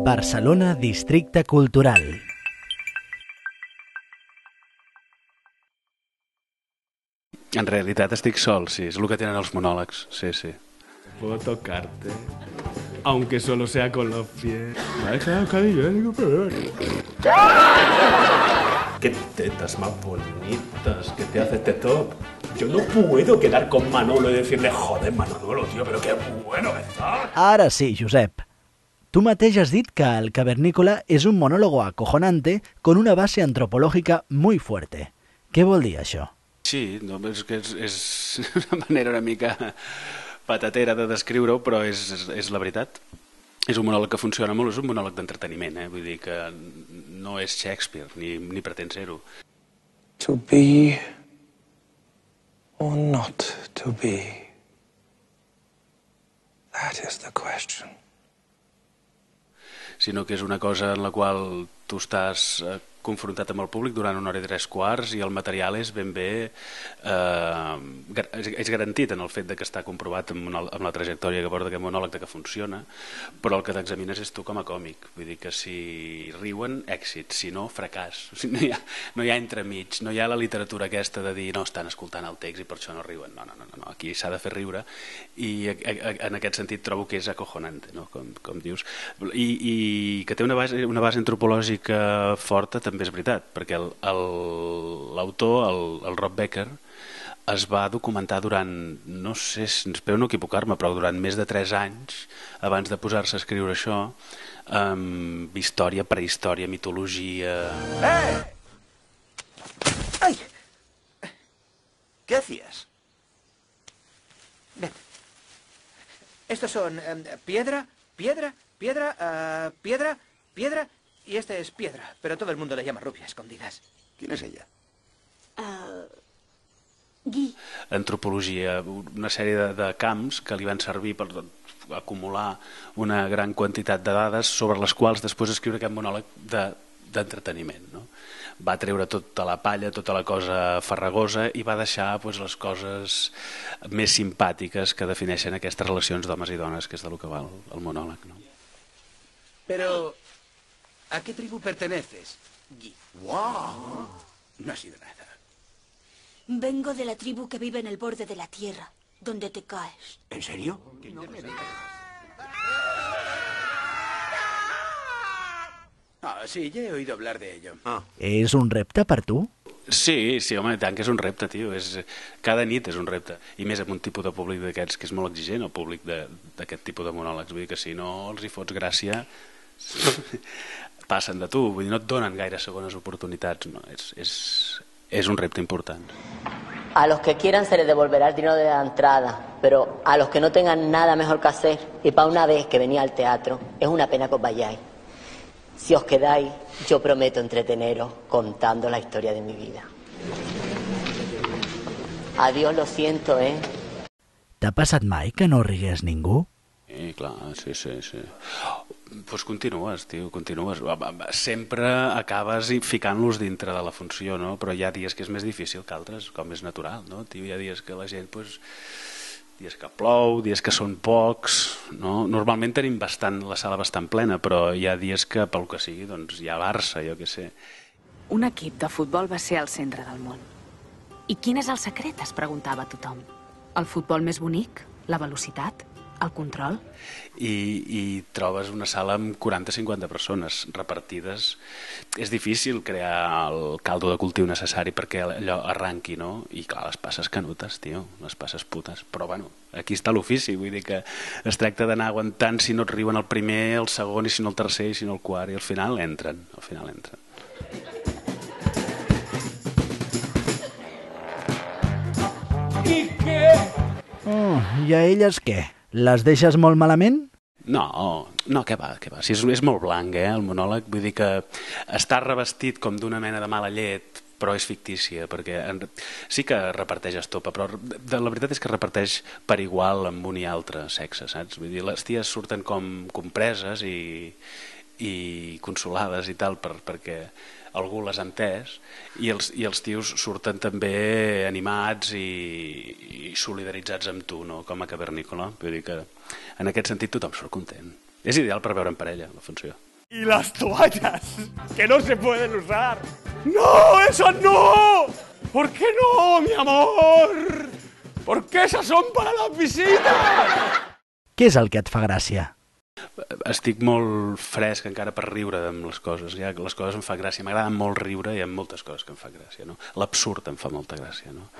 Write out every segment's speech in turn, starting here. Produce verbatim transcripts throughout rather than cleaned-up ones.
Barcelona Districte Cultural. En realitat estic sol, sí, és el que tenen els monòlegs, sí, sí. Puedo tocarte, aunque solo sea con los pies. Me ha dejado cariño, pero... ¡Qué tetas más bonitas que te hace este top! Yo no puedo quedar con Manolo y decirle, joder, Manolo, tío, pero qué bueno que estás. Ara sí, Josep. Tu mateix has dit que el cavernícola és un monólogo acojonante con una base antropológica muy fuerte. Què vol dir això? Sí, no, és que és, és una manera una mica patatera de descriure-ho, però és, és, és la veritat. És un monòleg que funciona molt, és un monòleg d'entreteniment, eh? Vull dir que no és Shakespeare, ni, ni pretén ser-ho. To be or not to be? That is the question. Sinó que és una cosa en la qual tu estàs eh, confrontat amb el públic durant una hora i tres quarts i el material és ben bé eh, és garantit en el fet de que està comprovat amb, una, amb la trajectòria que porta aquest monòleg de que funciona, però el que t'examines és tu com a còmic, vull dir que si riuen, èxit, si no, fracàs. O sigui, no, hi ha, no hi ha entremig, no hi ha la literatura aquesta de dir no, estan escoltant el text i per això no riuen, no, no, no, no. Aquí s'ha de fer riure i a, a, en aquest sentit trobo que és acojonante, no? com, com dius, i, i que té una base, una base antropològica forta també és veritat, perquè l'autor, el, el, el Rob Becker, es va documentar durant, no sé, espero no equivocar-me, però durant més de tres anys, abans de posar-se a escriure això, amb història, prehistòria, mitologia... ¡Eh! ¡Ay! ¿Qué hacías? Ven. Estos son eh, piedra, piedra, piedra, uh, piedra, piedra... Y este es piedra, pero todo el mundo le llama rubia, escondidas. ¿Quién es ella? Uh, Gui. Antropologia, una sèrie de, de camps que li van servir per acumular una gran quantitat de dades sobre les quals després escriure aquest monòleg d'entreteniment. De, no? Va treure tota la palla, tota la cosa farragosa i va deixar pues, les coses més simpàtiques que defineixen aquestes relacions d'homes i dones, que és del que va el, el monòleg. No? Pero... ¿a qué tribu perteneces, Gui? ¡Wow! No ha sido nada. Vengo de la tribu que vive en el borde de la tierra, donde te caes. ¿En serio? Ah, sí, ya he oído hablar de ello. Ah. És un repte per tu? Sí, sí, home, tant que és un repte, tio. És, cada nit és un repte. I més amb un tipus de públic d'aquests que és molt exigent, el públic d'aquest tipus de monòlegs. Vull dir que si no els hi fots gràcia... passen de tu, vull dir, no et donen gaire segones oportunitats, no, és, és, és un repte important. A los que quieran se les devolverá el dinero de la entrada, pero a los que no tengan nada mejor que hacer, y para una vez que venía al teatro, es una pena que os vayáis. Si os quedáis, yo prometo entreteneros contando la historia de mi vida. Adiós, lo siento, eh? T'ha passat mai que no rigués ningú? Sí, clar, sí, sí, sí. Doncs pues continues, tio, continues. Sempre acabes ficant-los dintre de la funció, no? Però hi ha dies que és més difícil que altres, com és natural, no? Tio, hi ha dies que la gent, pues, dies que plou, dies que són pocs, no? Normalment tenim bastant, la sala bastant plena, però hi ha dies que, pel que sigui, doncs hi ha Barça, jo què sé. Un equip de futbol va ser al centre del món. I quin és el secret, es preguntava tothom. El futbol més bonic? La velocitat? El control? I, i trobes una sala amb quaranta a cinquanta persones repartides. És difícil crear el caldo de cultiu necessari perquè allò arranqui, no? I clar, les passes canutes, tio, les passes putes. Però bueno, aquí està l'ofici, vull dir que es tracta d'anar aguantant si no et riuen el primer, el segon, i si no el tercer, i si no el quart, i al final entren, al final entren. I què? Oh, i a elles què? Les deixes molt malament? No, no, què va, què va. Si és, és molt blanc, eh, el monòleg. Vull dir que està revestit com d'una mena de mala llet, però és fictícia, perquè en, sí que reparteix estopa, però de, la veritat és que reparteix per igual amb un i altre sexe, saps? Vull dir, les ties surten com compreses i, i consolades i tal, per, perquè algú les ha entès, i els, i els tios surten també animats i, i solidaritzats amb tu, no? Com a cavernícola. Vull dir que en aquest sentit tothom surt content. És ideal per veure en parella, la funció. Y las toallas, que no se pueden usar. ¡No, esas no! ¿Por qué no, mi amor? ¿Por qué esas son para las visitas? Què és el que et fa gràcia? Estic molt fresc encara per riure amb les coses. Ja les coses em fan gràcia. M'agrada molt riure i hi ha moltes coses que em fan gràcia. No? L'absurd em fa molta gràcia. No?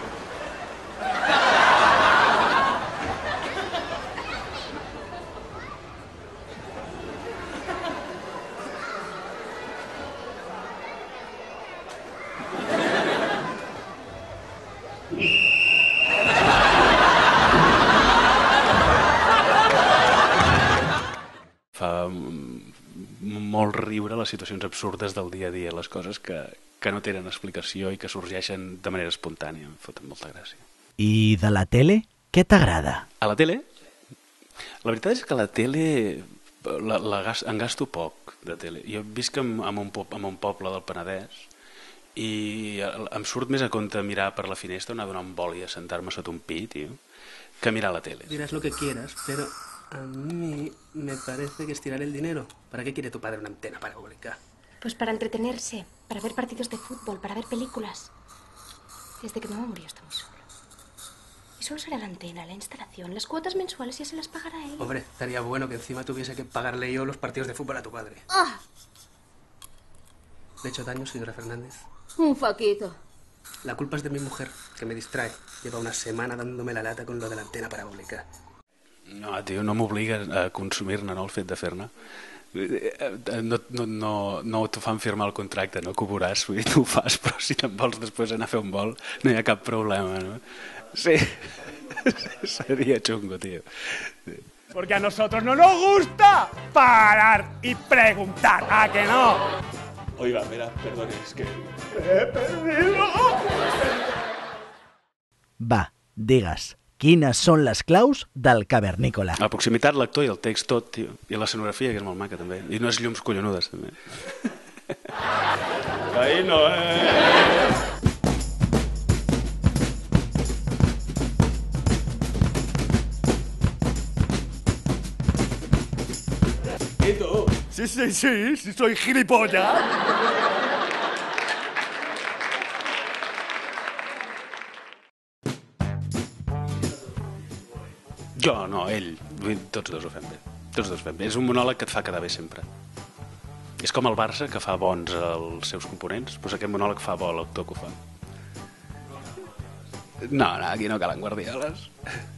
Fa molt riure les situacions absurdes del dia a dia, les coses que, que no tenen explicació i que sorgeixen de manera espontània. Em foten molta gràcia. I de la tele, què t'agrada? A la tele? La veritat és que a la tele la, la gas, en gasto poc, de tele. Jo visc en, en, un, en un poble del Penedès i em surt més a compte mirar per la finestra, anar a donar un boli a sentar-me sota un pi, tio, que mirar la tele. Dirás lo que quieras, pero a mí me parece que estirar el dinero. ¿Para qué quiere tu padre una antena parabólica? Pues para entretenerse, para ver partidos de fútbol, para ver películas. Desde que mamá murió está muy solo. Y solo será la antena, la instalación, las cuotas mensuales ya se las pagará él. Hombre, estaría bueno que encima tuviese que pagarle yo los partidos de fútbol a tu padre. ¡Ah! ¿Le he hecho daño, señora Fernández? Un foquito. La culpa es de mi mujer, que me distrae. Lleva una semana dándome la lata con lo de la antena parabólica. No, tio, no m'obliga a consumir-ne, no, el fet de fer-ne. No, no, no, no t'ho fan firmar el contracte, no, que ho veuràs, vull dir, tu ho fas, però si te'n vols després anar a fer un vol no hi ha cap problema, no? Sí, seria xungo, tio. Sí. Porque a nosotros no nos gusta parar y preguntar, ¿a que no? Oiga, mira, perdone, es que he perdido. Va, digues, quines són les claus del cavernícola? La proximitat, l'actor i el text tot, tio. I l'escenografia, que és molt maca, també. I unes llums collonudes, també. Ahí no, eh... ¿Y tú? Sí, sí, sí, sí, soy gilipollas. Jo, no, ell. Tots dos ho fem bé. Tots dos ho fem bé. És un monòleg que et fa quedar bé sempre. És com el Barça, que fa bons els seus components. Doncs aquest monòleg fa bo l'actor que ho fa. No, no, aquí no calen guardioles.